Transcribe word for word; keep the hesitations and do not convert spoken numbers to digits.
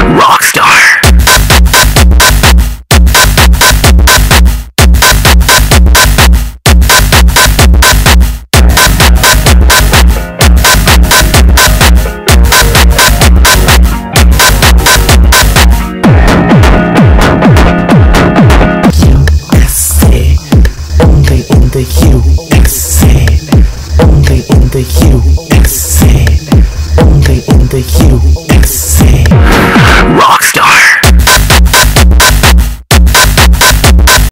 Rockstar. The U X A, only in the U X A, only in the U